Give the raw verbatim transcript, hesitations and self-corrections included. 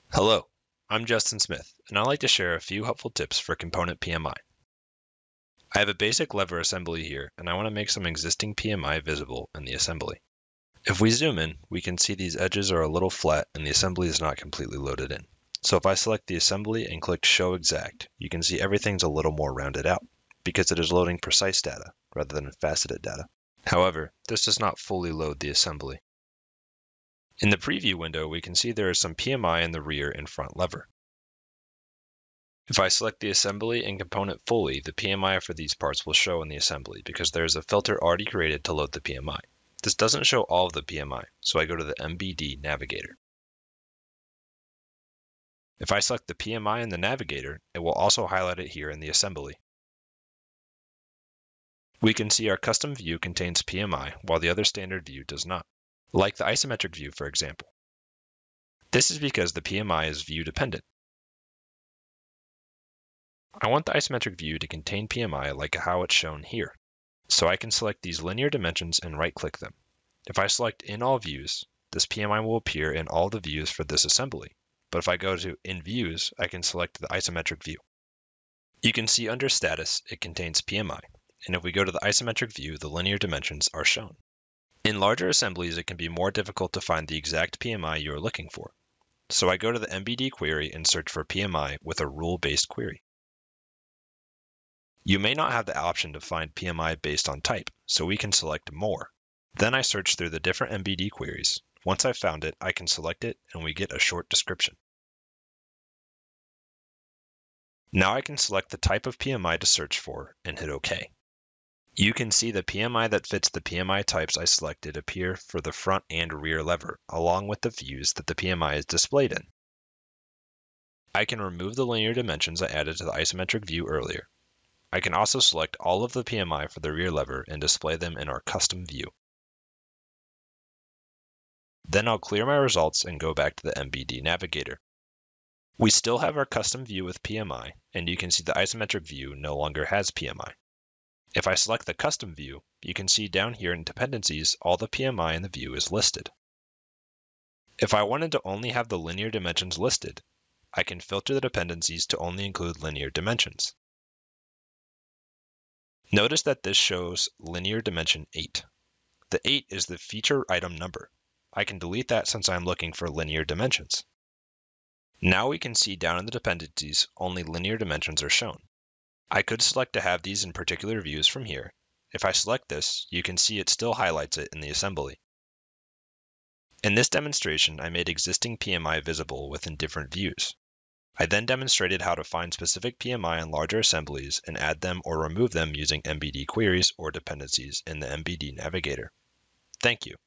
Hello, I'm Justin Smith, and I'd like to share a few helpful tips for Component P M I. I have a basic lever assembly here, and I want to make some existing P M I visible in the assembly. If we zoom in, we can see these edges are a little flat and the assembly is not completely loaded in. So if I select the assembly and click Show Exact, you can see everything's a little more rounded out, because it is loading precise data rather than faceted data. However, this does not fully load the assembly. In the preview window, we can see there is some P M I in the rear and front lever. If I select the assembly and component fully, the P M I for these parts will show in the assembly because there is a filter already created to load the P M I. This doesn't show all of the P M I, so I go to the M B D Navigator. If I select the P M I in the Navigator, it will also highlight it here in the assembly. We can see our custom view contains P M I, while the other standard view does not, like the isometric view, for example. This is because the P M I is view dependent. I want the isometric view to contain P M I like how it's shown here, so I can select these linear dimensions and right-click them. If I select In All Views, this P M I will appear in all the views for this assembly, but if I go to In Views, I can select the isometric view. You can see under Status, it contains P M I, and if we go to the isometric view, the linear dimensions are shown. In larger assemblies, it can be more difficult to find the exact P M I you are looking for, so I go to the M B D query and search for P M I with a rule-based query. You may not have the option to find P M I based on type, so we can select More. Then I search through the different M B D queries. Once I've found it, I can select it and we get a short description. Now I can select the type of P M I to search for and hit OK. You can see the P M I that fits the P M I types I selected appear for the front and rear lever, along with the views that the P M I is displayed in. I can remove the linear dimensions I added to the isometric view earlier. I can also select all of the P M I for the rear lever and display them in our custom view. Then I'll clear my results and go back to the M B D Navigator. We still have our custom view with P M I, and you can see the isometric view no longer has P M I. If I select the custom view, you can see down here in Dependencies, all the P M I in the view is listed. If I wanted to only have the linear dimensions listed, I can filter the dependencies to only include linear dimensions. Notice that this shows linear dimension eight. The eight is the feature item number. I can delete that since I'm looking for linear dimensions. Now we can see down in the dependencies, only linear dimensions are shown. I could select to have these in particular views from here. If I select this, you can see it still highlights it in the assembly. In this demonstration, I made existing P M I visible within different views. I then demonstrated how to find specific P M I in larger assemblies and add them or remove them using M B D queries or dependencies in the M B D Navigator. Thank you.